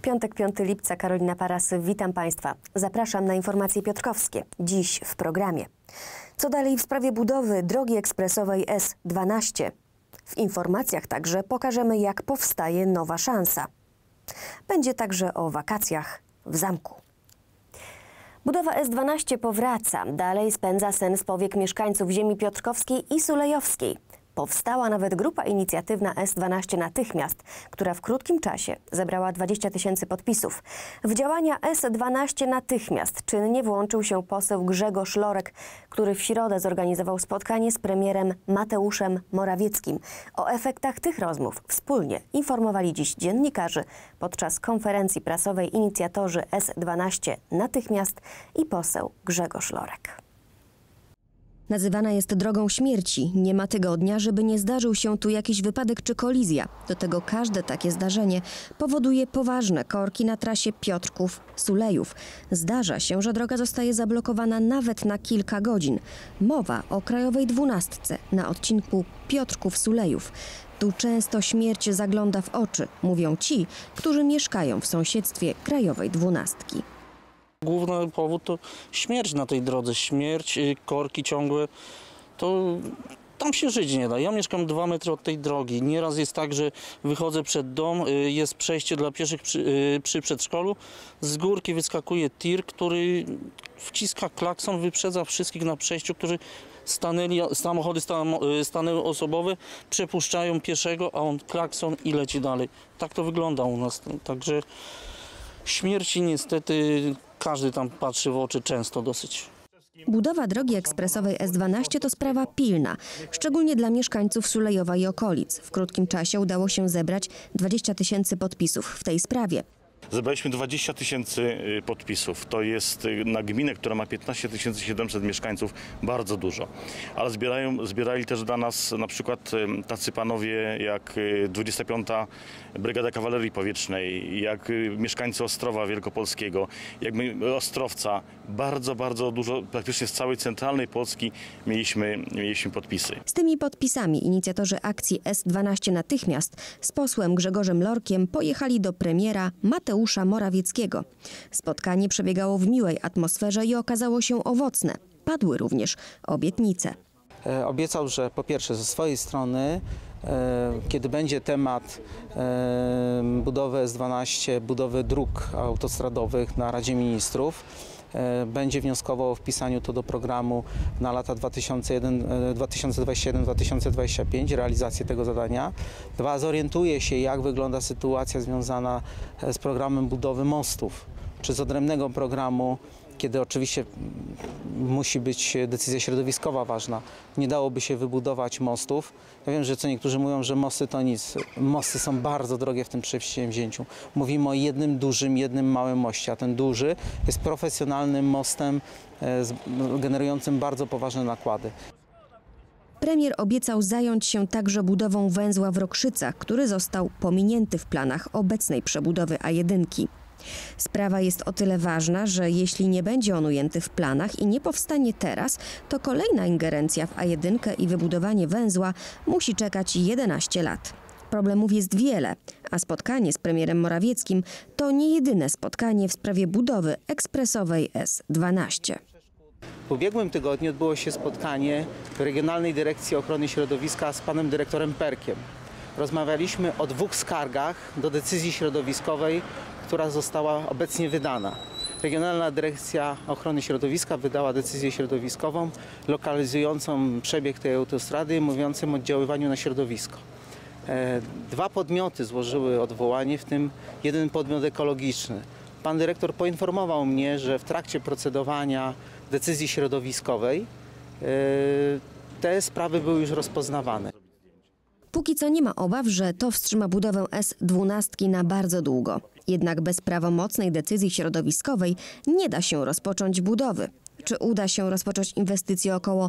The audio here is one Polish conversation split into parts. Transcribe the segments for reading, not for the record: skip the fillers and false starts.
Piątek, 5 lipca, Karolina Parasy, witam Państwa. Zapraszam na informacje piotrkowskie. Dziś w programie. Co dalej w sprawie budowy drogi ekspresowej S12? W informacjach także pokażemy, jak powstaje nowa szansa. Będzie także o wakacjach w zamku. Budowa S12 powraca. Dalej spędza sen z powiek mieszkańców ziemi piotrkowskiej i sulejowskiej. Powstała nawet grupa inicjatywna S12 Natychmiast, która w krótkim czasie zebrała 20 000 podpisów. W działania S12 Natychmiast czynnie włączył się poseł Grzegorz Lorek, który w środę zorganizował spotkanie z premierem Mateuszem Morawieckim. O efektach tych rozmów wspólnie informowali dziś dziennikarze podczas konferencji prasowej inicjatorzy S12 Natychmiast i poseł Grzegorz Lorek. Nazywana jest drogą śmierci. Nie ma tygodnia, żeby nie zdarzył się tu jakiś wypadek czy kolizja. Do tego każde takie zdarzenie powoduje poważne korki na trasie Piotrków-Sulejów. Zdarza się, że droga zostaje zablokowana nawet na kilka godzin. Mowa o Krajowej 12 na odcinku Piotrków-Sulejów. Tu często śmierć zagląda w oczy, mówią ci, którzy mieszkają w sąsiedztwie Krajowej 12. Główny powód to śmierć na tej drodze, śmierć, korki ciągłe, to tam się żyć nie da. Ja mieszkam 2 metry od tej drogi. Nieraz jest tak, że wychodzę przed dom, jest przejście dla pieszych przy przedszkolu, z górki wyskakuje tir, który wciska klakson, wyprzedza wszystkich na przejściu, którzy stanęli, samochody stanęły osobowe, przepuszczają pieszego, a on klakson i leci dalej. Tak to wygląda u nas. Także śmierci niestety każdy tam patrzy w oczy często dosyć. Budowa drogi ekspresowej S12 to sprawa pilna, szczególnie dla mieszkańców Sulejowa i okolic. W krótkim czasie udało się zebrać 20 000 podpisów w tej sprawie. Zebraliśmy 20 000 podpisów. To jest na gminę, która ma 15 700 mieszkańców, bardzo dużo. Ale zbierali też dla nas na przykład tacy panowie jak 25. Brygada Kawalerii Powietrznej, jak mieszkańcy Ostrowa Wielkopolskiego, jak Ostrowca. Bardzo dużo, praktycznie z całej centralnej Polski mieliśmy podpisy. Z tymi podpisami inicjatorzy akcji S12 Natychmiast z posłem Grzegorzem Lorkiem pojechali do premiera Mateusza Morawieckiego. Spotkanie przebiegało w miłej atmosferze i okazało się owocne. Padły również obietnice. Obiecał, że po pierwsze ze swojej strony, kiedy będzie temat budowy S12, budowy dróg autostradowych na Radzie Ministrów, będzie wnioskował o wpisaniu to do programu na lata 2021-2025, realizację tego zadania. 2. Zorientuje się, jak wygląda sytuacja związana z programem budowy mostów, czy z odrębnego programu, kiedy oczywiście musi być decyzja środowiskowa ważna. Nie dałoby się wybudować mostów. Ja wiem, że co niektórzy mówią, że mosty to nic. Mosty są bardzo drogie w tym przedsięwzięciu. Mówimy o jednym dużym, jednym małym moście, a ten duży jest profesjonalnym mostem generującym bardzo poważne nakłady. Premier obiecał zająć się także budową węzła w Rokrzycach, który został pominięty w planach obecnej przebudowy A1. Sprawa jest o tyle ważna, że jeśli nie będzie on ujęty w planach i nie powstanie teraz, to kolejna ingerencja w A1 i wybudowanie węzła musi czekać 11 lat. Problemów jest wiele, a spotkanie z premierem Morawieckim to nie jedyne spotkanie w sprawie budowy ekspresowej S12. W ubiegłym tygodniu odbyło się spotkanie w Regionalnej Dyrekcji Ochrony Środowiska z panem dyrektorem Perkiem. Rozmawialiśmy o 2 skargach do decyzji środowiskowej, która została obecnie wydana. Regionalna Dyrekcja Ochrony Środowiska wydała decyzję środowiskową lokalizującą przebieg tej autostrady, mówiącym o oddziaływaniu na środowisko. 2 podmioty złożyły odwołanie, w tym jeden podmiot ekologiczny. Pan dyrektor poinformował mnie, że w trakcie procedowania decyzji środowiskowej te sprawy były już rozpoznawane. Póki co nie ma obaw, że to wstrzyma budowę S12 na bardzo długo. Jednak bez prawomocnej decyzji środowiskowej nie da się rozpocząć budowy. Czy uda się rozpocząć inwestycje około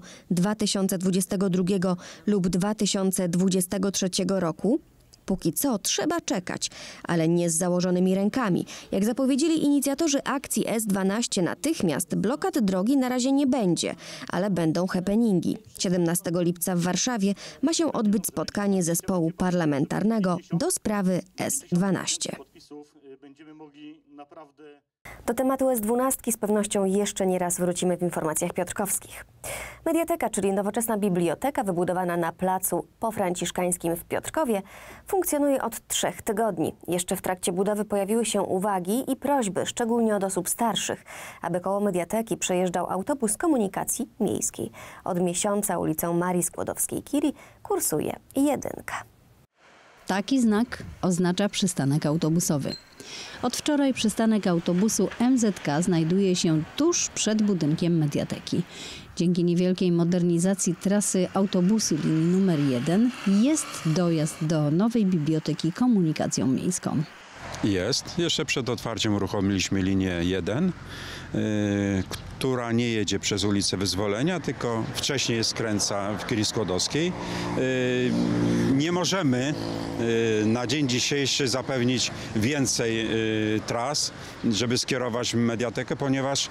2022 lub 2023 roku? Póki co trzeba czekać, ale nie z założonymi rękami. Jak zapowiedzieli inicjatorzy akcji S12 Natychmiast, blokad drogi na razie nie będzie, ale będą happeningi. 17 lipca w Warszawie ma się odbyć spotkanie zespołu parlamentarnego do sprawy S12. będziemy mogli naprawdę... Do tematu S12 z pewnością jeszcze nie raz wrócimy w informacjach piotrkowskich. Mediateka, czyli nowoczesna biblioteka wybudowana na placu pofranciszkańskim w Piotrkowie, funkcjonuje od 3 tygodni. Jeszcze w trakcie budowy pojawiły się uwagi i prośby, szczególnie od osób starszych, aby koło mediateki przejeżdżał autobus komunikacji miejskiej. Od miesiąca ulicą Marii Skłodowskiej-Curie kursuje jedynka. Taki znak oznacza przystanek autobusowy. Od wczoraj przystanek autobusu MZK znajduje się tuż przed budynkiem mediateki. Dzięki niewielkiej modernizacji trasy autobusu linii numer 1 jest dojazd do nowej biblioteki komunikacją miejską. Jest. Jeszcze przed otwarciem uruchomiliśmy linię 1, która nie jedzie przez ulicę Wyzwolenia, tylko wcześniej skręca w Curie Skłodowskiej. Nie możemy na dzień dzisiejszy zapewnić więcej tras, żeby skierować mediatekę, ponieważ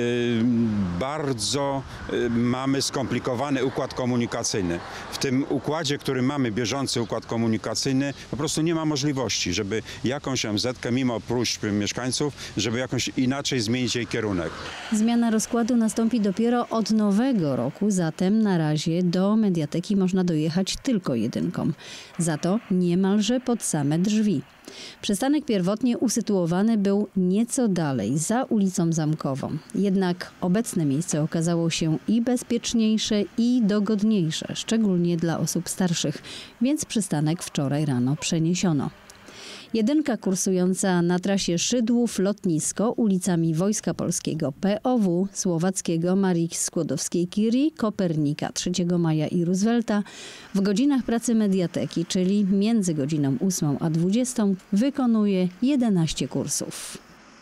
bardzo mamy skomplikowany układ komunikacyjny. W tym układzie, który mamy, bieżący układ komunikacyjny, po prostu nie ma możliwości, żeby jakąś MZ-kę, mimo próśb mieszkańców, żeby jakąś inaczej zmienić jej kierunek. Zmiana rozkładu nastąpi dopiero od nowego roku, zatem na razie do mediateki można dojechać tylko jedynką. Za to niemalże pod same drzwi. Przystanek pierwotnie usytuowany był nieco dalej, za ulicą Zamkową. Jednak obecne miejsce okazało się i bezpieczniejsze, i dogodniejsze, szczególnie dla osób starszych, więc przystanek wczoraj rano przeniesiono. Jedynka kursująca na trasie Szydłów-Lotnisko ulicami Wojska Polskiego, POW, Słowackiego, Marii Skłodowskiej-Curie, Kopernika, 3 Maja i Roosevelta w godzinach pracy mediateki, czyli między godziną 8 a 20, wykonuje 11 kursów.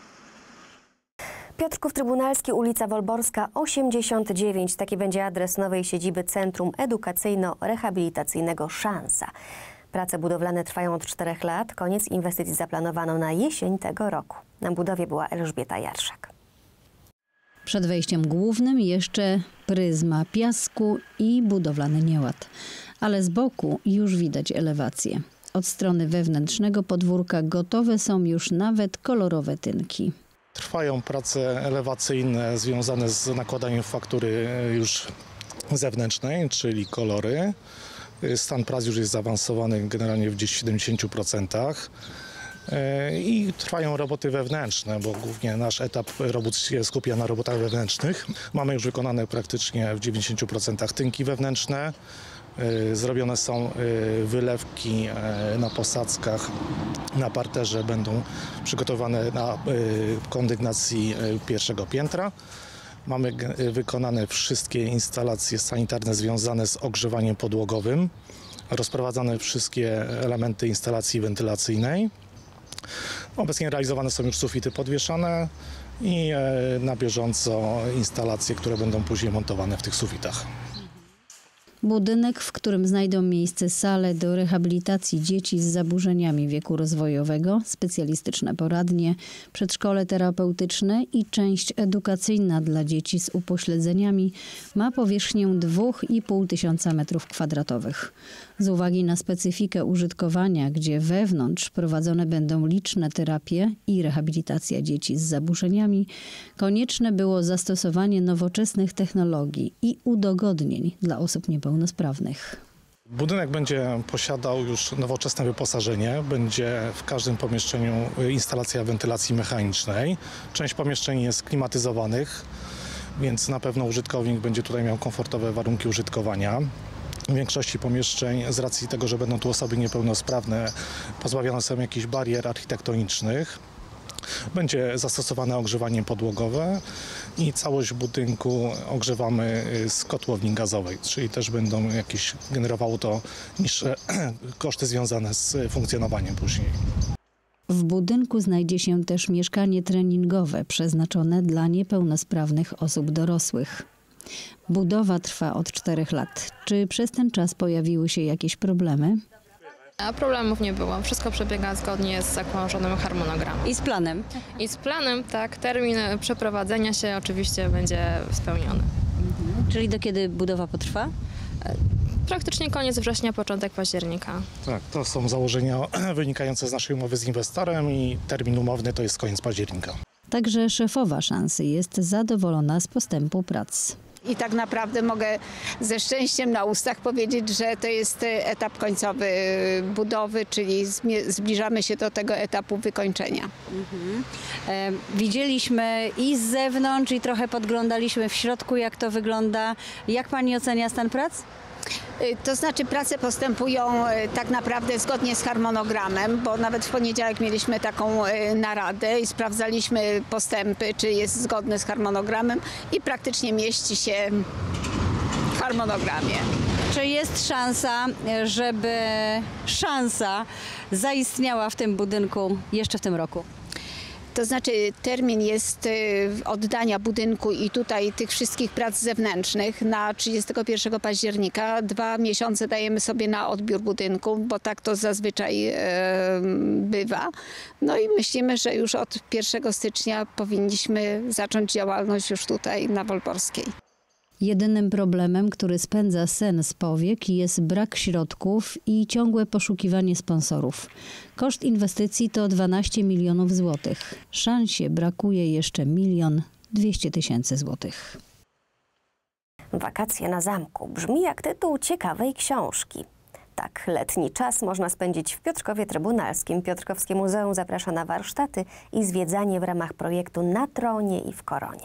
Piotrków Trybunalski, ulica Wolborska 89. Taki będzie adres nowej siedziby Centrum Edukacyjno-Rehabilitacyjnego Szansa. Prace budowlane trwają od 4 lat. Koniec inwestycji zaplanowano na jesień tego roku. Na budowie była Elżbieta Jarszak. Przed wejściem głównym jeszcze pryzma piasku i budowlany nieład. Ale z boku już widać elewację. Od strony wewnętrznego podwórka gotowe są już nawet kolorowe tynki. Trwają prace elewacyjne związane z nakładaniem faktury już zewnętrznej, czyli kolory. Stan prac już jest zaawansowany generalnie w gdzieś 70%. I trwają roboty wewnętrzne, bo głównie nasz etap robót się skupia na robotach wewnętrznych. Mamy już wykonane praktycznie w 90% tynki wewnętrzne. Zrobione są wylewki na posadzkach, na parterze będą przygotowane na kondygnacji pierwszego piętra. Mamy wykonane wszystkie instalacje sanitarne związane z ogrzewaniem podłogowym, rozprowadzane wszystkie elementy instalacji wentylacyjnej. Obecnie realizowane są już sufity podwieszane i na bieżąco instalacje, które będą później montowane w tych sufitach. Budynek, w którym znajdą miejsce sale do rehabilitacji dzieci z zaburzeniami wieku rozwojowego, specjalistyczne poradnie, przedszkole terapeutyczne i część edukacyjna dla dzieci z upośledzeniami, ma powierzchnię 2500 m2. Z uwagi na specyfikę użytkowania, gdzie wewnątrz prowadzone będą liczne terapie i rehabilitacja dzieci z zaburzeniami, konieczne było zastosowanie nowoczesnych technologii i udogodnień dla osób niepełnosprawnych. Budynek będzie posiadał już nowoczesne wyposażenie. Będzie w każdym pomieszczeniu instalacja wentylacji mechanicznej. Część pomieszczeń jest klimatyzowanych, więc na pewno użytkownik będzie tutaj miał komfortowe warunki użytkowania. W większości pomieszczeń, z racji tego, że będą tu osoby niepełnosprawne, pozbawione są jakichś barier architektonicznych. Będzie zastosowane ogrzewanie podłogowe i całość budynku ogrzewamy z kotłowni gazowej, czyli też będą jakieś generowało to niższe koszty związane z funkcjonowaniem później. W budynku znajdzie się też mieszkanie treningowe przeznaczone dla niepełnosprawnych osób dorosłych. Budowa trwa od 4 lat. Czy przez ten czas pojawiły się jakieś problemy? A problemów nie było. Wszystko przebiega zgodnie z założonym harmonogramem. I z planem? I z planem, tak. Termin przeprowadzenia się oczywiście będzie spełniony. Czyli do kiedy budowa potrwa? praktycznie koniec września, początek października. Tak, to są założenia wynikające z naszej umowy z inwestorem i termin umowny to jest koniec października. Także szefowa Szansy jest zadowolona z postępu prac. I tak naprawdę mogę ze szczęściem na ustach powiedzieć, że to jest etap końcowy budowy, czyli zbliżamy się do tego etapu wykończenia. Widzieliśmy i z zewnątrz, i trochę podglądaliśmy w środku, jak to wygląda. Jak pani ocenia stan prac? To znaczy prace postępują tak naprawdę zgodnie z harmonogramem, bo nawet w poniedziałek mieliśmy taką naradę i sprawdzaliśmy postępy, czy jest zgodne z harmonogramem i praktycznie mieści się w harmonogramie. Czy jest szansa, żeby szansa zaistniała w tym budynku jeszcze w tym roku? To znaczy termin jest oddania budynku i tutaj tych wszystkich prac zewnętrznych na 31 października. 2 miesiące dajemy sobie na odbiór budynku, bo tak to zazwyczaj bywa. No i myślimy, że już od 1 stycznia powinniśmy zacząć działalność już tutaj na Wolborskiej. Jedynym problemem, który spędza sen z powiek, jest brak środków i ciągłe poszukiwanie sponsorów. Koszt inwestycji to 12 milionów złotych. Szansie brakuje jeszcze 1 200 000 złotych. Wakacje na zamku brzmi jak tytuł ciekawej książki. Tak, letni czas można spędzić w Piotrkowie Trybunalskim. Piotrkowskie Muzeum zaprasza na warsztaty i zwiedzanie w ramach projektu Na tronie i w koronie.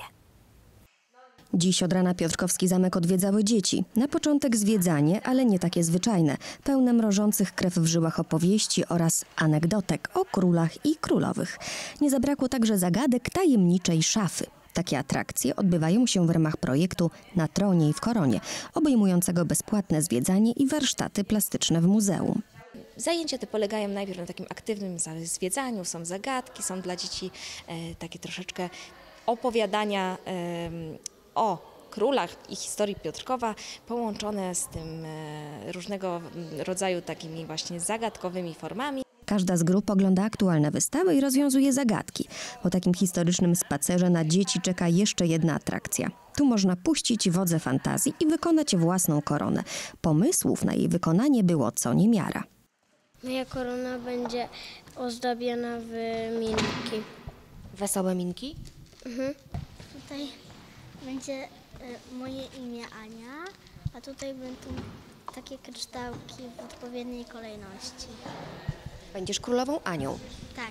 Dziś od rana Piotrkowski Zamek odwiedzały dzieci. Na początek zwiedzanie, ale nie takie zwyczajne. Pełne mrożących krew w żyłach opowieści oraz anegdotek o królach i królowych. Nie zabrakło także zagadek tajemniczej szafy. Takie atrakcje odbywają się w ramach projektu Na tronie i w koronie, obejmującego bezpłatne zwiedzanie i warsztaty plastyczne w muzeum. Zajęcia te polegają najpierw na takim aktywnym zwiedzaniu, są zagadki, są dla dzieci takie troszeczkę opowiadania o królach i historii Piotrkowa, połączone z tym różnego rodzaju takimi właśnie zagadkowymi formami. Każda z grup ogląda aktualne wystawy i rozwiązuje zagadki. Po takim historycznym spacerze na dzieci czeka jeszcze jedna atrakcja. Tu można puścić wodze fantazji i wykonać własną koronę. Pomysłów na jej wykonanie było co niemiara. Moja korona będzie ozdabiana w minki. Wesołe minki? Tutaj będzie moje imię Ania, a tutaj będą takie kryształki w odpowiedniej kolejności. Będziesz królową Anią. Tak.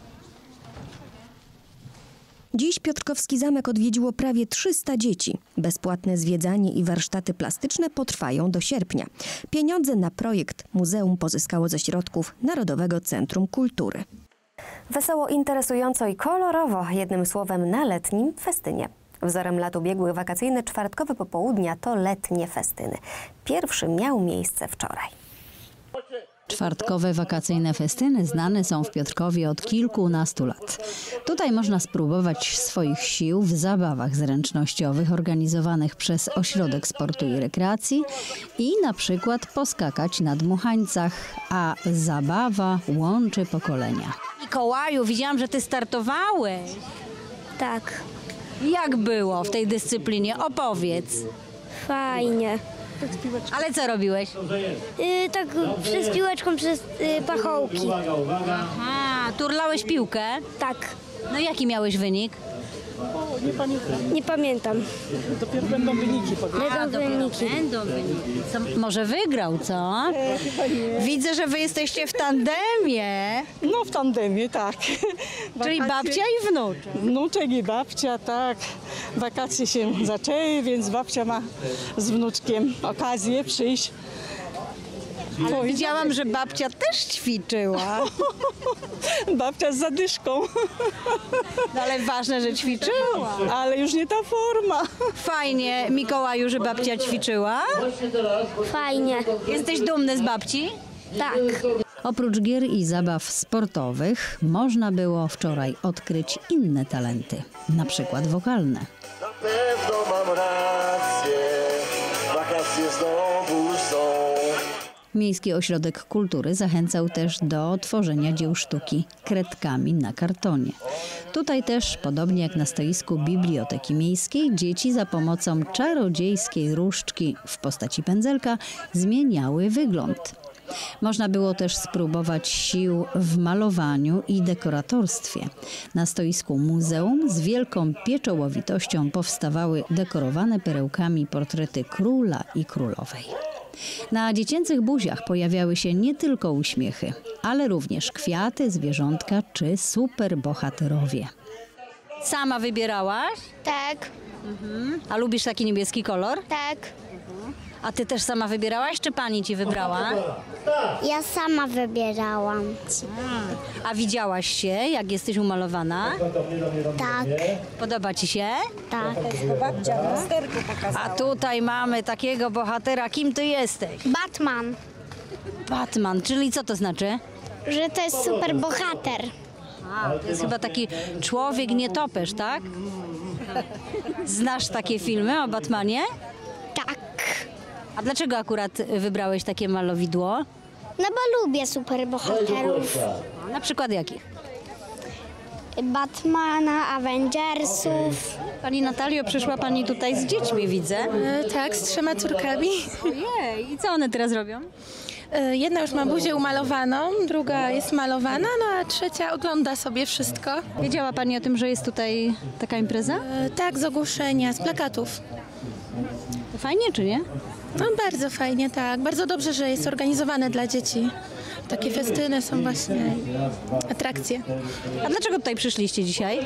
Dziś Piotrkowski Zamek odwiedziło prawie 300 dzieci. Bezpłatne zwiedzanie i warsztaty plastyczne potrwają do sierpnia. Pieniądze na projekt muzeum pozyskało ze środków Narodowego Centrum Kultury. Wesoło, interesująco i kolorowo, jednym słowem na letnim festynie. Wzorem lat ubiegłych wakacyjne czwartkowe popołudnia to letnie festyny. Pierwszy miał miejsce wczoraj. Czwartkowe wakacyjne festyny znane są w Piotrkowie od kilkunastu lat. Tutaj można spróbować swoich sił w zabawach zręcznościowych organizowanych przez Ośrodek Sportu i Rekreacji i na przykład poskakać na dmuchańcach, a zabawa łączy pokolenia. Mikołaju, widziałam, że ty startowałeś. Tak. Jak było w tej dyscyplinie? Opowiedz. Fajnie. Ale co robiłeś? Tak przez piłeczką, przez pachołki. A, turlałeś piłkę? Tak. No jaki miałeś wynik? Nie pamiętam. Dopiero będą wyniki. Będą wyniki. Może wygrał, co? Widzę, że wy jesteście w tandemie. No w tandemie, tak. Czyli babcia i wnuczek. Wnuczek i babcia, tak. Wakacje się zaczęły, więc babcia ma z wnuczkiem okazję przyjść. Ale widziałam, że babcia też ćwiczyła. Babcia z zadyszką. No ale ważne, że ćwiczyła. Ale już nie ta forma. Fajnie, Mikołaju, że babcia ćwiczyła. Fajnie. Jesteś dumny z babci? Tak. Oprócz gier i zabaw sportowych można było wczoraj odkryć inne talenty, na przykład wokalne. Na pewno mam rację, wakacje znowu są. Miejski Ośrodek Kultury zachęcał też do tworzenia dzieł sztuki kredkami na kartonie. Tutaj też, podobnie jak na stoisku Biblioteki Miejskiej, dzieci za pomocą czarodziejskiej różdżki w postaci pędzelka zmieniały wygląd. Można było też spróbować sił w malowaniu i dekoratorstwie. Na stoisku muzeum z wielką pieczołowitością powstawały dekorowane perełkami portrety króla i królowej. Na dziecięcych buziach pojawiały się nie tylko uśmiechy, ale również kwiaty, zwierzątka czy superbohaterowie. Sama wybierałaś? Tak, A lubisz taki niebieski kolor? tak. A ty też sama wybierałaś, czy pani ci wybrała? Ja sama wybierałam. A widziałaś się, jak jesteś umalowana? Tak, Podoba ci się? tak. A tutaj mamy takiego bohatera. Kim ty jesteś? Batman, Batman, czyli co to znaczy? że to jest super bohater. To jest chyba taki człowiek nietoperz, tak? Znasz takie filmy o Batmanie? Tak. A dlaczego akurat wybrałeś takie malowidło? No bo lubię super bohaterów. Na przykład jakich? Batmana, Avengersów. Pani Natalio, przyszła pani tutaj z dziećmi, widzę. Tak, z 3 córkami. Ojej, i co one teraz robią? Jedna już ma buzię umalowaną, druga jest malowana, no a trzecia ogląda sobie wszystko. Wiedziała pani o tym, że jest tutaj taka impreza? Tak, z ogłoszenia, z plakatów. To fajnie, czy nie? No bardzo fajnie, tak. Bardzo dobrze, że jest organizowane dla dzieci. Takie festyny są właśnie atrakcje. A dlaczego tutaj przyszliście dzisiaj?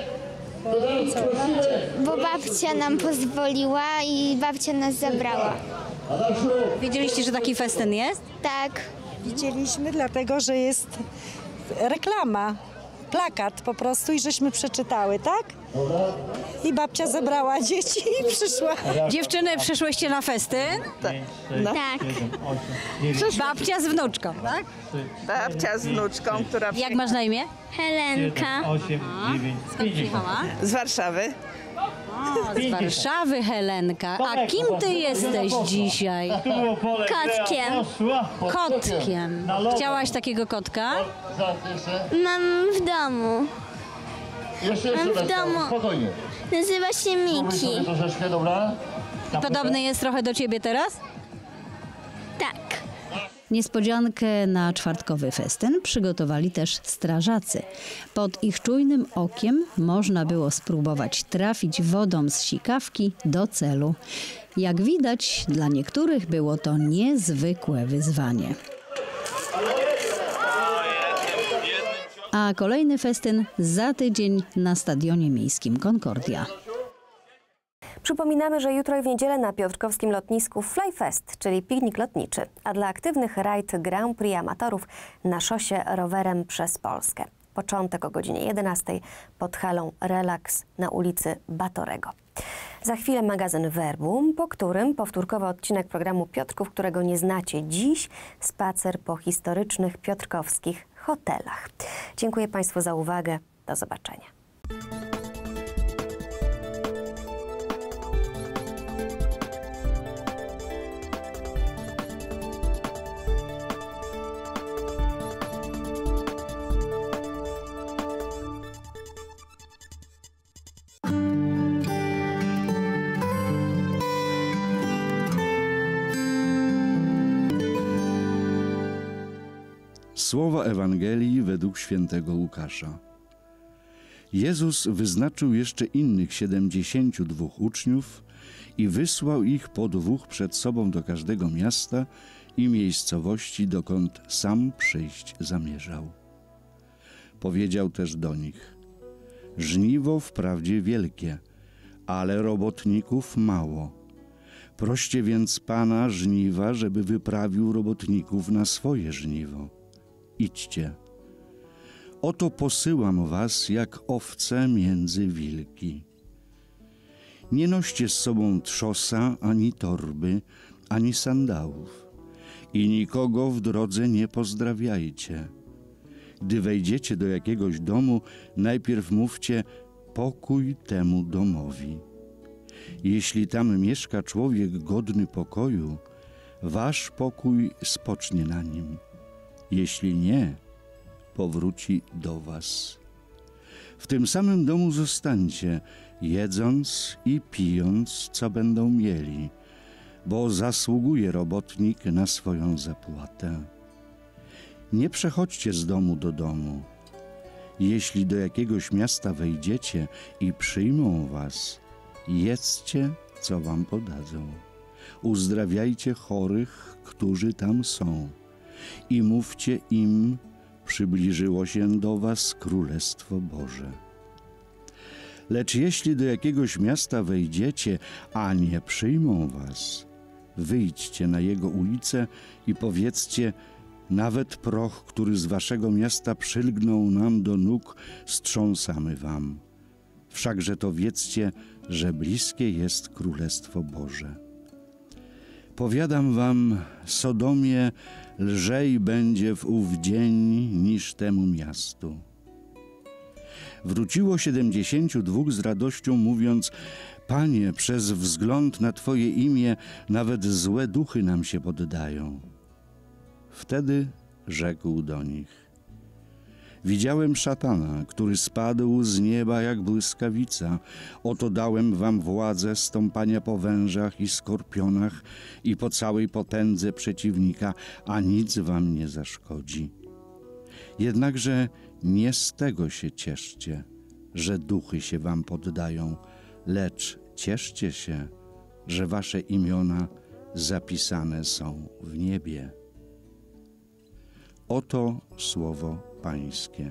Bo babcia nam pozwoliła i babcia nas zabrała. Wiedzieliście, że taki festyn jest? Tak. Widzieliśmy, dlatego że jest reklama, plakat po prostu i żeśmy przeczytały, tak? I babcia zabrała dzieci i przyszła. Dziewczyny, przyszłyście na festyn? No. Tak. Babcia z wnuczką, tak? Babcia z wnuczką, która Jak masz na imię? Helenka. Skąd przyjechała? z Warszawy. Z Warszawy, Helenka. A kim ty jesteś dzisiaj? Kotkiem. Kotkiem. Chciałaś takiego kotka? Mam w domu. Mam w domu. Nazywa się Miki. Podobny jest trochę do ciebie teraz? Tak. Niespodziankę na czwartkowy festyn przygotowali też strażacy. Pod ich czujnym okiem można było spróbować trafić wodą z sikawki do celu. Jak widać, dla niektórych było to niezwykłe wyzwanie. A kolejny festyn za tydzień na Stadionie Miejskim Concordia. Przypominamy, że jutro i w niedzielę na piotrkowskim lotnisku Flyfest, czyli piknik lotniczy, a dla aktywnych rajd Grand Prix amatorów na szosie rowerem przez Polskę. Początek o godzinie 11 pod halą Relax na ulicy Batorego. Za chwilę magazyn Verbum, po którym powtórkowy odcinek programu Piotrków, którego nie znacie. Dziś spacer po historycznych piotrkowskich hotelach. Dziękuję Państwu za uwagę. Do zobaczenia. Słowa Ewangelii według świętego Łukasza. Jezus wyznaczył jeszcze innych 72 uczniów i wysłał ich po 2 przed sobą do każdego miasta i miejscowości, dokąd sam przyjść zamierzał. Powiedział też do nich: żniwo wprawdzie wielkie, ale robotników mało. Proście więc Pana żniwa, żeby wyprawił robotników na swoje żniwo. Idźcie. Oto posyłam was jak owce między wilki. Nie noście z sobą trzosa, ani torby, ani sandałów i nikogo w drodze nie pozdrawiajcie. Gdy wejdziecie do jakiegoś domu, najpierw mówcie: pokój temu domowi. Jeśli tam mieszka człowiek godny pokoju, wasz pokój spocznie na nim. Jeśli nie, powróci do was. W tym samym domu zostańcie, jedząc i pijąc, co będą mieli, bo zasługuje robotnik na swoją zapłatę. Nie przechodźcie z domu do domu. Jeśli do jakiegoś miasta wejdziecie i przyjmą was, jedzcie, co wam podadzą. Uzdrawiajcie chorych, którzy tam są, i mówcie im, przybliżyło się do was Królestwo Boże. Lecz jeśli do jakiegoś miasta wejdziecie, a nie przyjmą was, wyjdźcie na jego ulicę i powiedzcie: nawet proch, który z waszego miasta przylgnął nam do nóg, strząsamy wam. Wszakże to wiedzcie, że bliskie jest Królestwo Boże. Powiadam wam, Sodomie lżej będzie w ów dzień niż temu miastu. Wróciło 72 z radością, mówiąc: Panie, przez wzgląd na Twoje imię nawet złe duchy nam się poddają. Wtedy rzekł do nich: widziałem szatana, który spadł z nieba jak błyskawica. Oto dałem wam władzę stąpania po wężach i skorpionach i po całej potędze przeciwnika, a nic wam nie zaszkodzi. Jednakże nie z tego się cieszcie, że duchy się wam poddają, lecz cieszcie się, że wasze imiona zapisane są w niebie. Oto słowo Pańskie.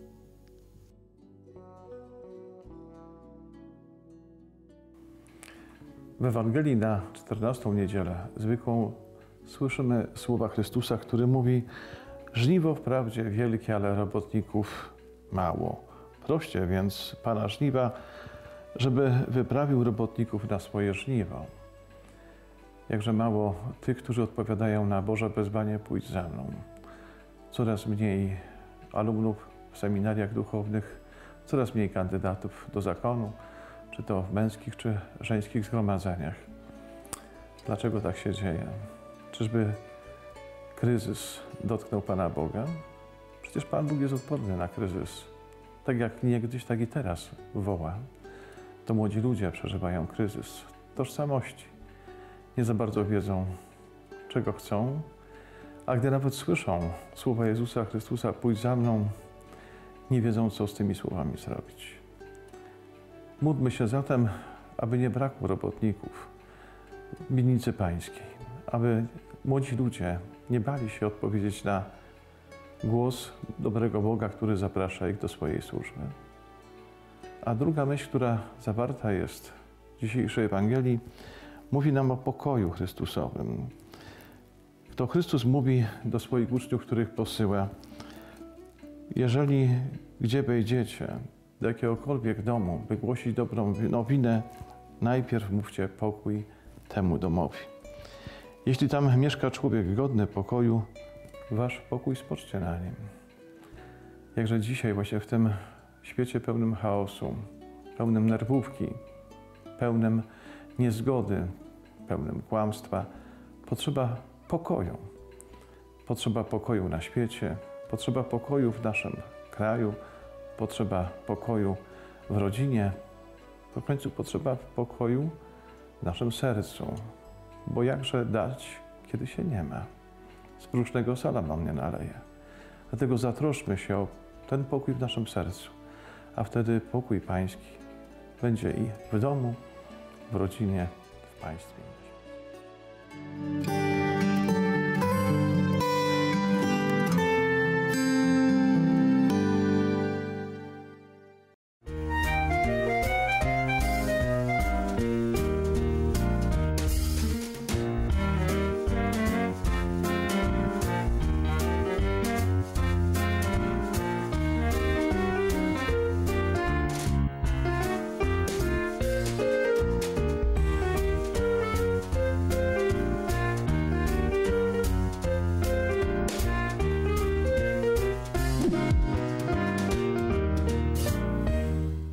W Ewangelii na 14. niedzielę zwykłą słyszymy słowa Chrystusa, który mówi: żniwo wprawdzie wielkie, ale robotników mało. Proście więc Pana żniwa, żeby wyprawił robotników na swoje żniwo. Jakże mało tych, którzy odpowiadają na Boże wezwanie: pójdź za mną. Coraz mniej alumnów w seminariach duchownych, coraz mniej kandydatów do zakonu, czy to w męskich, czy żeńskich zgromadzeniach. Dlaczego tak się dzieje? Czyżby kryzys dotknął Pana Boga? Przecież Pan Bóg jest odporny na kryzys. Tak jak niegdyś, tak i teraz woła. To młodzi ludzie przeżywają kryzys tożsamości. Nie za bardzo wiedzą, czego chcą, a gdy nawet słyszą słowa Jezusa Chrystusa: pójdź za mną, nie wiedzą, co z tymi słowami zrobić. Módlmy się zatem, aby nie brakło robotników w winnicy Pańskiej, aby młodzi ludzie nie bali się odpowiedzieć na głos dobrego Boga, który zaprasza ich do swojej służby. A druga myśl, która zawarta jest w dzisiejszej Ewangelii, mówi nam o pokoju Chrystusowym. To Chrystus mówi do swoich uczniów, których posyła: jeżeli gdzie wejdziecie, do jakiegokolwiek domu, by głosić dobrą nowinę, najpierw mówcie pokój temu domowi. Jeśli tam mieszka człowiek godny pokoju, wasz pokój spocznie na nim. Jakże dzisiaj właśnie w tym świecie pełnym chaosu, pełnym nerwówki, pełnym niezgody, pełnym kłamstwa, potrzeba pokoju. Potrzeba pokoju na świecie, potrzeba pokoju w naszym kraju, potrzeba pokoju w rodzinie, w końcu potrzeba pokoju w naszym sercu. Bo jakże dać, kiedy się nie ma? Z próżnego sala nam nie naleje. Dlatego zatroszmy się o ten pokój w naszym sercu, a wtedy pokój Pański będzie i w domu, w rodzinie, w państwie.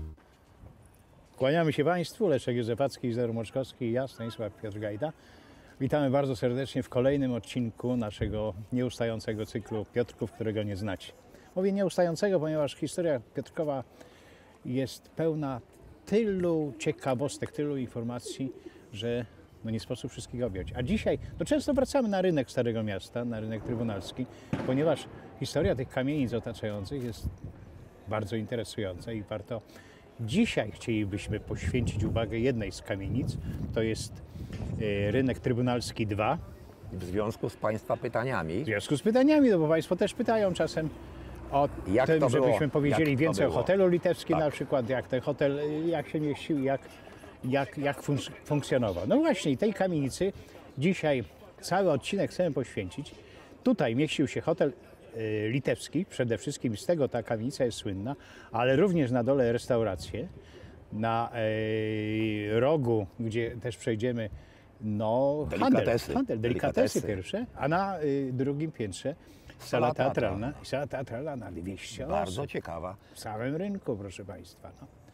Kłaniamy się Państwu, Leszek Józefacki, Izaur Moczkowski i ja, Stanisław Piotr Gajda. Witamy bardzo serdecznie w kolejnym odcinku naszego nieustającego cyklu Piotrków, którego nie znacie. Mówię nieustającego, ponieważ historia Piotrkowa jest pełna tylu ciekawostek, tylu informacji, że nie sposób wszystkich objąć. A dzisiaj często wracamy na rynek Starego Miasta, na rynek trybunalski, ponieważ historia tych kamienic otaczających jest bardzo interesująca i warto. Dzisiaj chcielibyśmy poświęcić uwagę jednej z kamienic, to jest rynek trybunalski 2. W związku z Państwa pytaniami. W związku z pytaniami, bo Państwo też pytają czasem o tym, żebyśmy powiedzieli więcej o hotelu litewskim na przykład, jak ten hotel, jak się mieścił, jak funkcjonował. No właśnie, tej kamienicy dzisiaj cały odcinek chcemy poświęcić. Tutaj mieścił się hotel litewski, przede wszystkim z tego ta kamienica jest słynna, ale również na dole restauracje. Na rogu, gdzie też przejdziemy, handel, delikatesy pierwsze, a na drugim piętrze sala teatralna. Sala teatralna na 200 osób. Bardzo ciekawa. W samym rynku, proszę Państwa.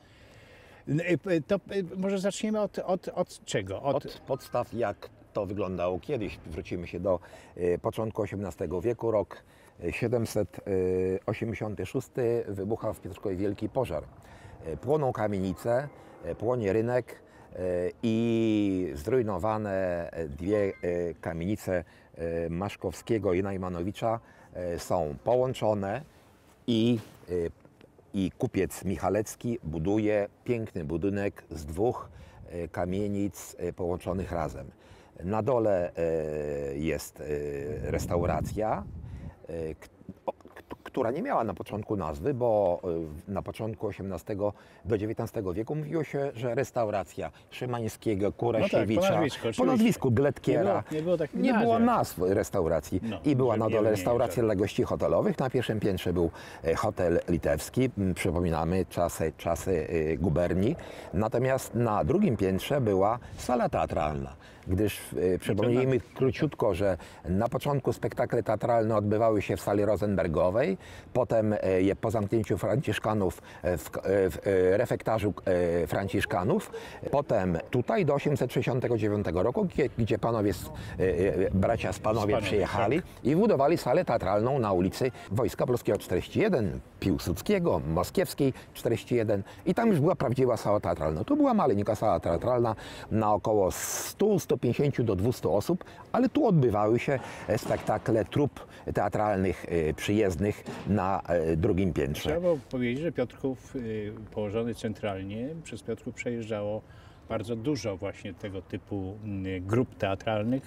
To może zaczniemy od czego? Od podstaw, jak to wyglądało kiedyś. Wrócimy się do początku XVIII wieku, rok 786, wybucha w Piotrkowie wielki pożar. Płoną kamienice, płonie rynek i zrujnowane dwie kamienice Maszkowskiego i Najmanowicza są połączone i kupiec Michalecki buduje piękny budynek z dwóch kamienic połączonych razem. Na dole jest restauracja, która nie miała na początku nazwy, bo na początku XVIII do XIX wieku mówiło się, że restauracja Szymańskiego, Kurasiewicza, po nazwisku Gletkiera. Nie było nazw restauracji. I była na dole restauracja dla gości hotelowych. Na pierwszym piętrze był hotel litewski, przypominamy czasy guberni. Natomiast na drugim piętrze była sala teatralna. Gdyż przypomnijmy króciutko, że na początku spektakle teatralne odbywały się w sali Rosenbergowej, potem po zamknięciu Franciszkanów w refektarzu Franciszkanów, potem tutaj do 869 roku, gdzie bracia Spanowie przyjechali i budowali salę teatralną na ulicy Wojska Polskiego 41, Piłsudskiego, Moskiewskiej 41 i tam już była prawdziwa sala teatralna. Tu była maleńka sala teatralna na około 100-150 do 200 osób, ale tu odbywały się spektakle trup teatralnych przyjezdnych na drugim piętrze. Trzeba powiedzieć, że Piotrków położony centralnie, przez Piotrków przejeżdżało bardzo dużo właśnie tego typu grup teatralnych,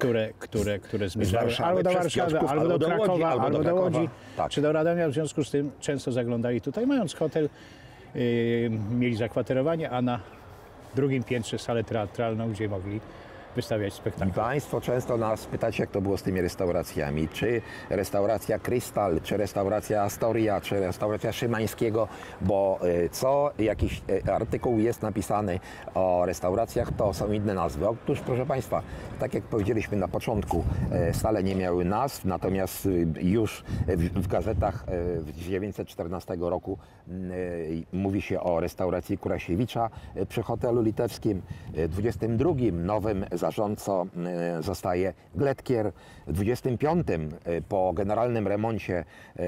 które zmierzały albo do Warszawy, albo do Krakowa, albo do Łodzi, czy do Radomia. W związku z tym często zaglądali tutaj, mając hotel, mieli zakwaterowanie, a na drugim piętrze salę teatralną, gdzie mogli wystawiać spektakle. Państwo często nas pytacie, jak to było z tymi restauracjami. Czy restauracja Krystal, czy restauracja Astoria, czy restauracja Szymańskiego, bo co jakiś artykuł jest napisany o restauracjach, to są inne nazwy. Otóż, proszę Państwa, tak jak powiedzieliśmy na początku, sale nie miały nazw, natomiast już w gazetach z 1914 roku mówi się o restauracji Kurasiewicza przy hotelu litewskim. W 22 nowym zarządcą zostaje Gletkier. W 25 po generalnym remoncie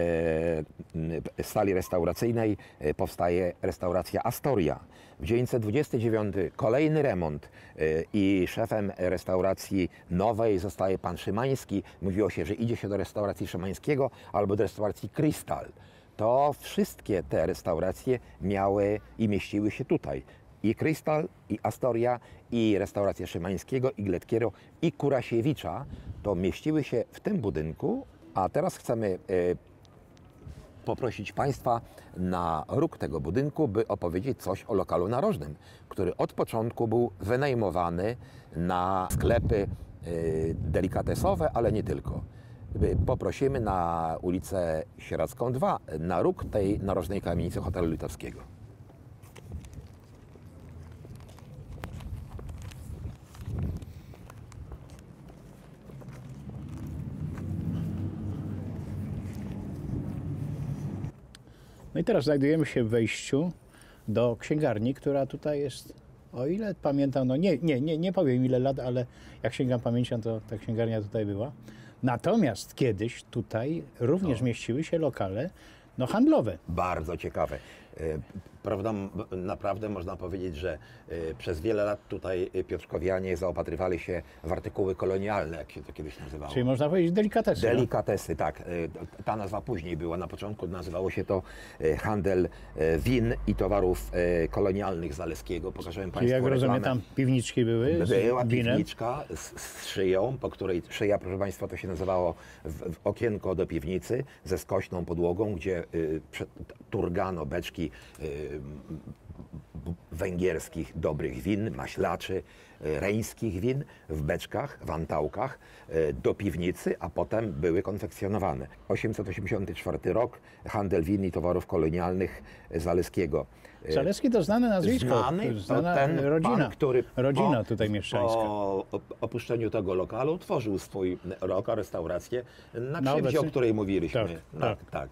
sali restauracyjnej powstaje restauracja Astoria. W 1929 kolejny remont i szefem restauracji nowej zostaje pan Szymański. Mówiło się, że idzie się do restauracji Szymańskiego albo do restauracji Krystal. To wszystkie te restauracje miały i mieściły się tutaj. I Krystal, i Astoria, i restauracja Szymańskiego, i Gletkiero, i Kurasiewicza to mieściły się w tym budynku, a teraz chcemy poprosić Państwa na róg tego budynku, by opowiedzieć coś o lokalu narożnym, który od początku był wynajmowany na sklepy delikatesowe, ale nie tylko. Poprosimy na ulicę Sieradzką 2, na róg tej narożnej kamienicy hotelu litewskiego. No i teraz znajdujemy się w wejściu do księgarni, która tutaj jest O ile pamiętam, no nie powiem ile lat, ale jak sięgam pamięcią, to ta księgarnia tutaj była. Natomiast kiedyś tutaj również mieściły się lokale handlowe. Bardzo ciekawe. Prawda, naprawdę można powiedzieć, że przez wiele lat tutaj piotrkowianie zaopatrywali się w artykuły kolonialne, jak się to kiedyś nazywało. Czyli można powiedzieć delikatesy. Delikatesy, tak. Ta nazwa później była. Na początku nazywało się to handel win i towarów kolonialnych Zaleskiego. Pokażę Państwu Czyli jak reklamę. rozumiem, tam piwniczki były Była z winem. piwniczka z szyją, po której szyja, proszę Państwa, to się nazywało w okienko do piwnicy ze skośną podłogą, gdzie turgano beczki węgierskich dobrych win, maślaczy, reńskich win w beczkach, w antałkach do piwnicy, a potem były konfekcjonowane. 884 rok, handel win i towarów kolonialnych Zaleskiego. Zaleski to znane nazwisko, znana ten rodzina, pan, który rodzina tutaj mieszczańska. Po opuszczeniu tego lokalu tworzył swój lokal, restaurację na krzywdzie, obecnie? o której mówiliśmy. Tak.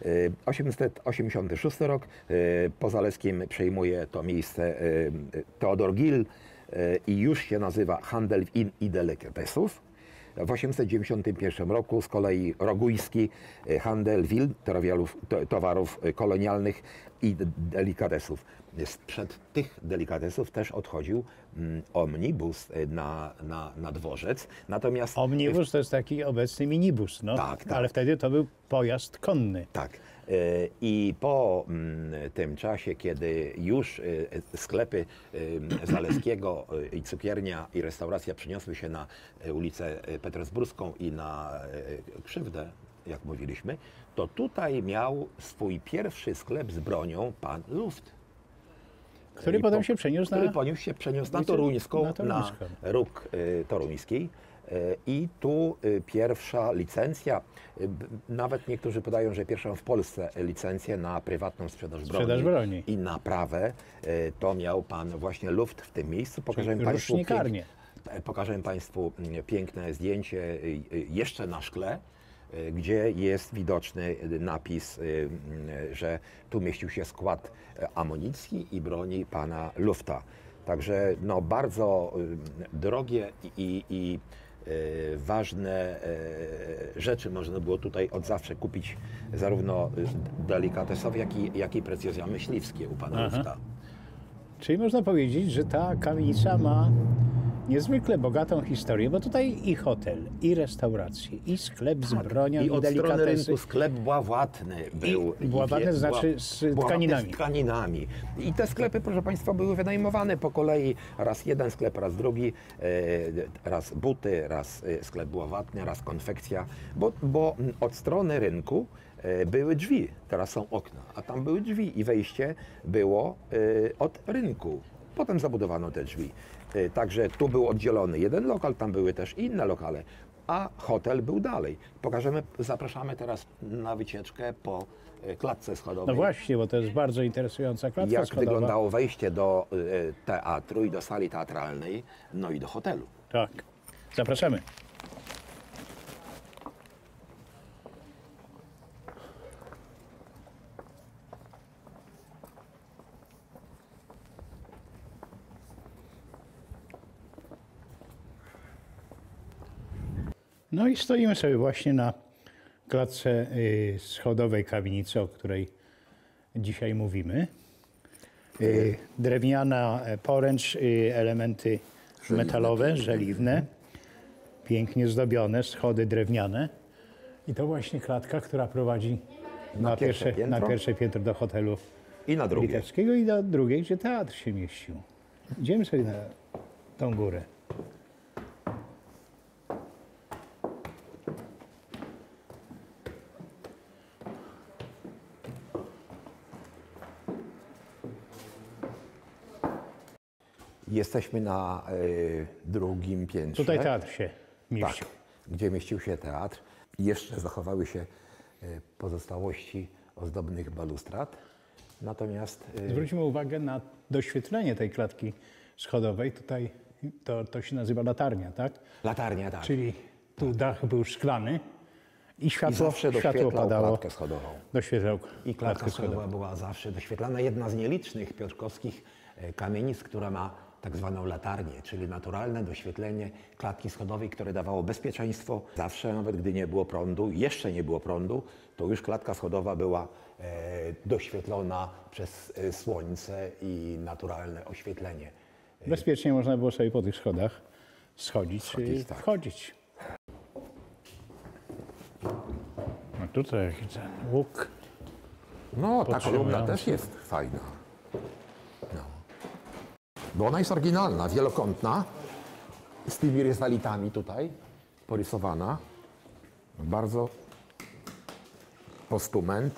886 rok, po Zaleskim przejmuje to miejsce Teodor Gil i już się nazywa handel win i delikatesów. W 891 roku z kolei Rogujski, handel win, towarów kolonialnych i delikatesów. Sprzed tych delikatesów też odchodził omnibus na dworzec. Natomiast omnibus to jest taki obecny minibus, ale wtedy to był pojazd konny. Tak. I po tym czasie, kiedy już sklepy Zaleskiego i cukiernia i restauracja przeniosły się na ulicę Petersburską i na Krzywdę, jak mówiliśmy, to tutaj miał swój pierwszy sklep z bronią pan Luft. Który potem się przeniósł na Toruńską, na róg toruński. I tu pierwsza licencja, nawet niektórzy podają, że pierwszą w Polsce licencję na prywatną sprzedaż broni i naprawę, to miał pan właśnie Luft w tym miejscu. Pokażę Państwu piękne zdjęcie jeszcze na szkle, gdzie jest widoczny napis, że tu mieścił się skład amunicji i broni pana Lufta. Także bardzo drogie i ważne rzeczy można było tutaj od zawsze kupić, zarówno delikatesowe, jak i precjozja myśliwskie u pana Lufta. Czyli można powiedzieć, że ta kamienica ma niezwykle bogatą historię, bo tutaj i hotel, i restauracje, i sklep z bronią, i delikatesy. Od strony rynku sklep bławatny był. Bławatny znaczy z tkaninami. Z tkaninami. I te sklepy, proszę Państwa, były wynajmowane po kolei. Raz jeden sklep, raz drugi, raz buty, raz sklep bławatny, raz konfekcja, bo od strony rynku były drzwi, teraz są okna, a tam były drzwi i wejście było od rynku. Potem zabudowano te drzwi. Także tu był oddzielony jeden lokal, tam były też inne lokale, a hotel był dalej. Zapraszamy teraz na wycieczkę po klatce schodowej. No właśnie, bo to jest bardzo interesująca klatka schodowa. Jak wyglądało wejście do teatru i do sali teatralnej, no i do hotelu. Tak, zapraszamy. No i stoimy sobie właśnie na klatce schodowej kamienicy, o której dzisiaj mówimy. Drewniana poręcz, elementy metalowe, żeliwne, pięknie zdobione, schody drewniane. I to właśnie klatka, która prowadzi na pierwsze piętro do hotelu i na drugie. Litewskiego i na drugie, gdzie teatr się mieścił. Idziemy sobie na tą górę. Jesteśmy na drugim piętrze. Tutaj teatr się mieścił. Tak, gdzie mieścił się teatr. Jeszcze zachowały się pozostałości ozdobnych balustrad. Natomiast... Zwróćmy uwagę na doświetlenie tej klatki schodowej. Tutaj to się nazywa latarnia, tak? Latarnia, tak. Czyli tu dach był szklany i światło padało klatkę schodową. Doświetlał I klatka schodowa była zawsze doświetlana. Jedna z nielicznych piotrkowskich kamienic, która ma tak zwaną latarnię, czyli naturalne doświetlenie klatki schodowej, które dawało bezpieczeństwo. Zawsze, nawet gdy nie było prądu, jeszcze nie było prądu, to już klatka schodowa była doświetlona przez słońce i naturalne oświetlenie. Bezpiecznie można było sobie po tych schodach schodzić i tak. wchodzić. No tutaj ten łuk. No, ta kolumna też jest fajna. No. Bo ona jest oryginalna, wielokątna, z tymi ryzalitami tutaj porysowana. Bardzo postument.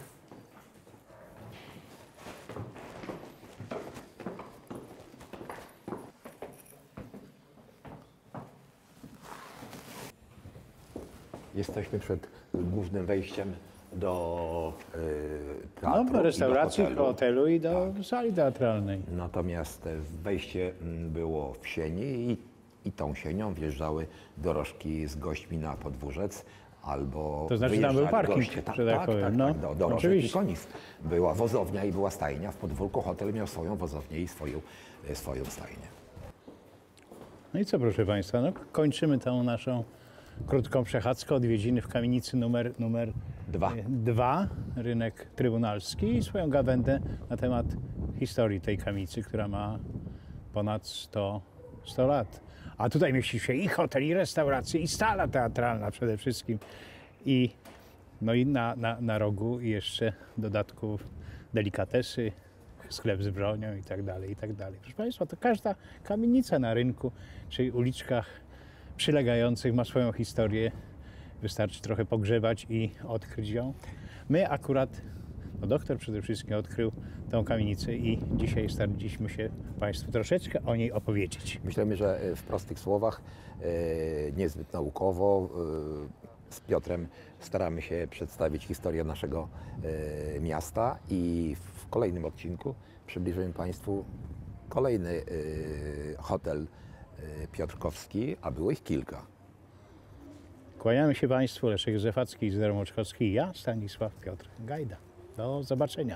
Jesteśmy przed głównym wejściem do teatru. No, do restauracji, hotelu i do sali teatralnej. Natomiast wejście było w sieni i tą sienią wjeżdżały dorożki z gośćmi na podwórzec albo to znaczy tam był parking, goście. Tak, dorożek i konic. Była wozownia i była stajnia. W podwórku hotel miał swoją wozownię i swoją stajnię. No i co, proszę Państwa, no, kończymy tą naszą krótką przechadzkę, odwiedziny w kamienicy numer 2, rynek trybunalski, i swoją gawędę na temat historii tej kamienicy, która ma ponad 100 lat. A tutaj mieści się i hotel, i restauracje, i sala teatralna przede wszystkim. No i na rogu jeszcze w dodatku delikatesy, sklep z bronią i tak dalej, i tak dalej. Proszę Państwa, to każda kamienica na rynku, czy uliczkach przylegających ma swoją historię. Wystarczy trochę pogrzebać i odkryć ją. My akurat, no doktor przede wszystkim odkrył tę kamienicę i dzisiaj staraliśmy się Państwu troszeczkę o niej opowiedzieć. Myślimy, że w prostych słowach, niezbyt naukowo, z Piotrem staramy się przedstawić historię naszego miasta i w kolejnym odcinku przybliżymy Państwu kolejny hotel piotrkowski, a było ich kilka. Kłaniamy się Państwu, Leszek Józefacki, Izdora Moczkowski i ja, Stanisław Piotr Gajda. Do zobaczenia.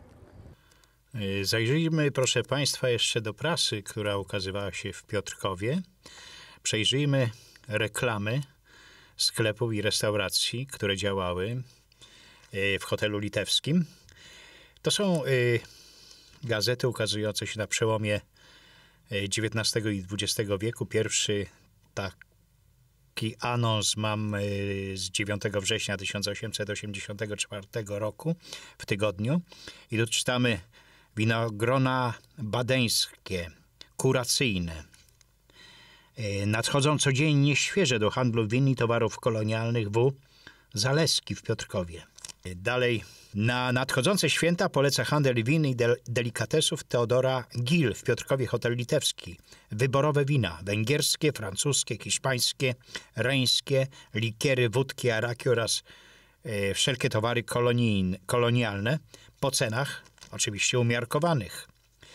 Zajrzyjmy, proszę Państwa, jeszcze do prasy, która ukazywała się w Piotrkowie. Przejrzyjmy reklamy sklepów i restauracji, które działały w hotelu litewskim. To są gazety ukazujące się na przełomie XIX i XX wieku. Pierwszy taki anons mam z 9 września 1884 roku w tygodniu. I tu czytamy: winogrona badeńskie, kuracyjne. Nadchodzą codziennie świeże do handlu win i towarów kolonialnych W. Zaleski w Piotrkowie. Dalej, na nadchodzące święta poleca handel win i delikatesów Teodora Gil w Piotrkowie, hotel litewski. Wyborowe wina węgierskie, francuskie, hiszpańskie, reńskie, likiery, wódki, araki oraz wszelkie towary kolonialne po cenach oczywiście umiarkowanych.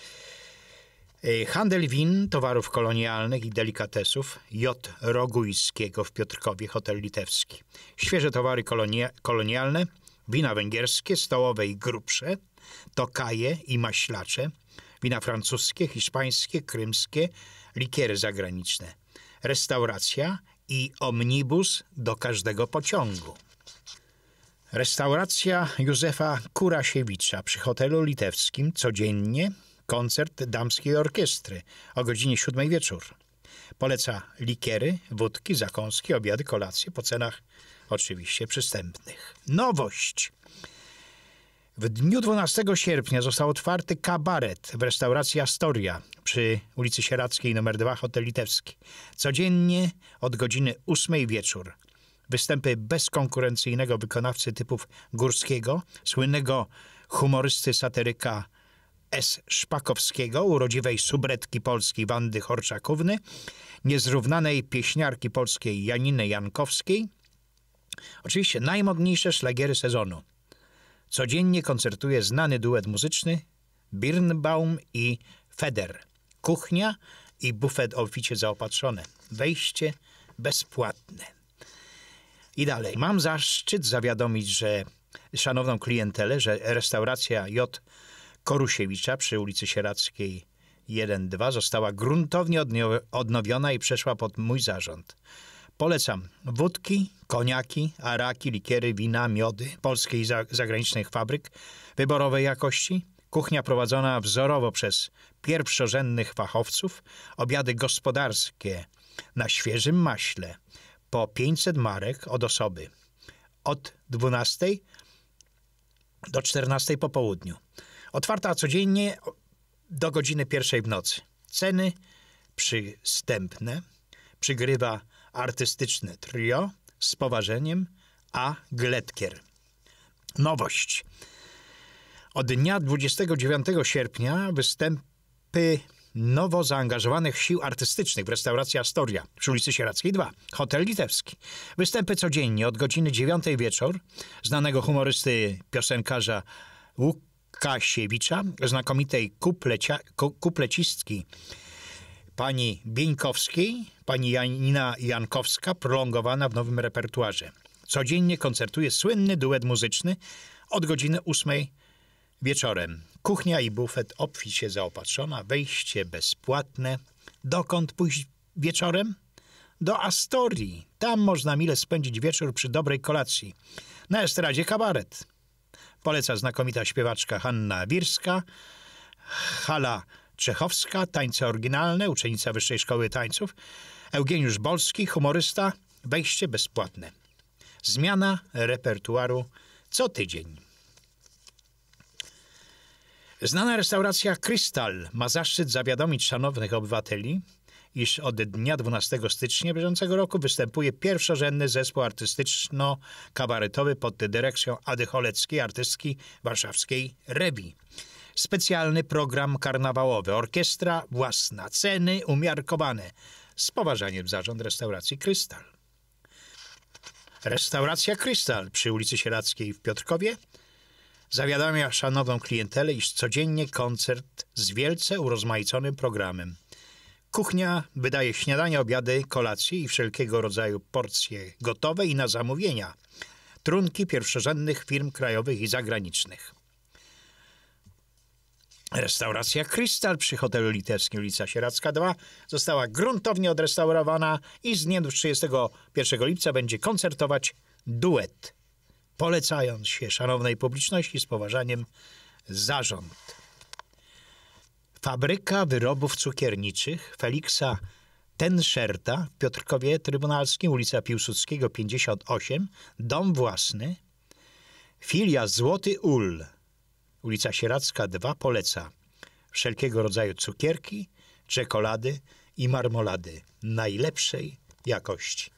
Handel win, towarów kolonialnych i delikatesów J. Rogujskiego w Piotrkowie, hotel litewski. Świeże towary kolonialne, wina węgierskie, stołowe i grubsze, tokaje i maślacze, wina francuskie, hiszpańskie, krymskie, likiery zagraniczne. Restauracja i omnibus do każdego pociągu. Restauracja Józefa Kurasiewicza przy hotelu litewskim codziennie koncert damskiej orkiestry o godzinie 7 wieczór. Poleca likiery, wódki, zakąski, obiady, kolacje po cenach oczywiście przystępnych. Nowość. W dniu 12 sierpnia został otwarty kabaret w restauracji Astoria przy ulicy Sieradzkiej nr 2, hotel litewski. Codziennie od godziny 8 wieczór. Występy bezkonkurencyjnego wykonawcy typów Górskiego, słynnego humorysty, satyryka S. Szpakowskiego, urodziwej subretki polskiej Wandy Horczakówny, niezrównanej pieśniarki polskiej Janiny Jankowskiej. Oczywiście najmodniejsze szlagiery sezonu. Codziennie koncertuje znany duet muzyczny Birnbaum i Feder. Kuchnia i bufet obficie zaopatrzone. Wejście bezpłatne. I dalej. Mam zaszczyt zawiadomić, że szanowną klientelę, że restauracja J. Korusiewicza przy ulicy Sieradzkiej 1-2 została gruntownie odnowiona i przeszła pod mój zarząd. Polecam wódki, koniaki, araki, likiery, wina, miody polskich i zagranicznych fabryk wyborowej jakości, kuchnia prowadzona wzorowo przez pierwszorzędnych fachowców, obiady gospodarskie na świeżym maśle po 500 marek od osoby od 12 do 14 po południu. Otwarta codziennie do godziny 1 w nocy. Ceny przystępne. Przygrywa artystyczne trio z poważeniem A. Gletkier. Nowość. Od dnia 29 sierpnia występy nowo zaangażowanych sił artystycznych w restauracji Astoria przy ulicy Sieradzkiej 2, Hotel Litewski. Występy codziennie od godziny 9 wieczór znanego humorysty, piosenkarza Łukasiewicza, znakomitej kuplecistki pani Bieńkowskiej, pani Janina Jankowska, prolongowana w nowym repertuarze. Codziennie koncertuje słynny duet muzyczny od godziny 8 wieczorem. Kuchnia i bufet obficie zaopatrzona, wejście bezpłatne. Dokąd pójść wieczorem? Do Astorii. Tam można mile spędzić wieczór przy dobrej kolacji. Na estradzie kabaret. Poleca znakomita śpiewaczka Hanna Wirska, Hala Czechowska, tańce oryginalne, uczennica Wyższej Szkoły Tańców, Eugeniusz Bolski, humorysta, wejście bezpłatne. Zmiana repertuaru co tydzień. Znana restauracja Krystal ma zaszczyt zawiadomić szanownych obywateli, iż od dnia 12 stycznia bieżącego roku występuje pierwszorzędny zespół artystyczno-kabaretowy pod dyrekcją Ady Choleckiej, artystki warszawskiej Rewi. Specjalny program karnawałowy, orkiestra własna, ceny umiarkowane. Z poważaniem zarząd restauracji Krystal. Restauracja Krystal przy ulicy Sieradzkiej w Piotrkowie zawiadamia szanowną klientelę, iż codziennie koncert z wielce urozmaiconym programem. Kuchnia wydaje śniadania, obiady, kolacje i wszelkiego rodzaju porcje gotowe i na zamówienia. Trunki pierwszorzędnych firm krajowych i zagranicznych. Restauracja Krystal przy hotelu Litewskim, ulica Sieradzka 2 została gruntownie odrestaurowana i z dnia 31 lipca będzie koncertować duet. Polecając się szanownej publiczności z poważaniem zarząd. Fabryka wyrobów cukierniczych Feliksa Tenszerta w Piotrkowie Trybunalskim, ulica Piłsudskiego 58, dom własny. Filia Złoty Ul, ulica Sieradzka 2 poleca wszelkiego rodzaju cukierki, czekolady i marmolady najlepszej jakości.